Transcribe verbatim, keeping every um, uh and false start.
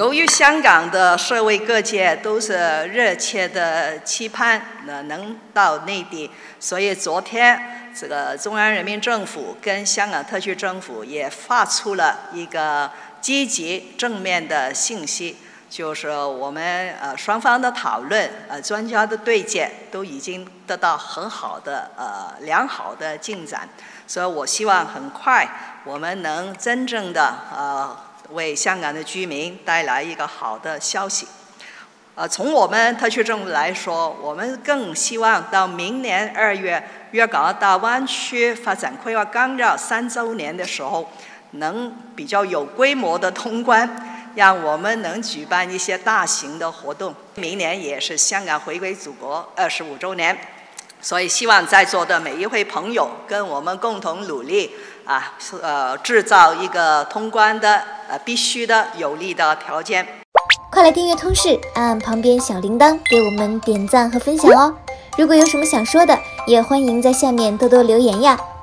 由于香港的社会各界都是热切的期盼能到内地，所以昨天这个中央人民政府跟香港特区政府也发出了一个积极正面的信息，就是我们呃双方的讨论，呃专家的对接都已经得到很好的呃良好的进展，所以我希望很快我们能真正的呃。为香港的居民带来一个好的消息。呃，从我们特区政府来说，我们更希望到明年二月粤港澳大湾区发展规划纲要三周年的时候，能比较有规模的通关，让我们能举办一些大型的活动。明年也是香港回归祖国二十五周年，所以希望在座的每一位朋友跟我们共同努力。啊，呃，制造一个通关的呃必须的有利的条件。 快来订阅通识，按按旁边小铃铛，给我们点赞和分享哦。如果有什么想说的，也欢迎在下面多多留言呀。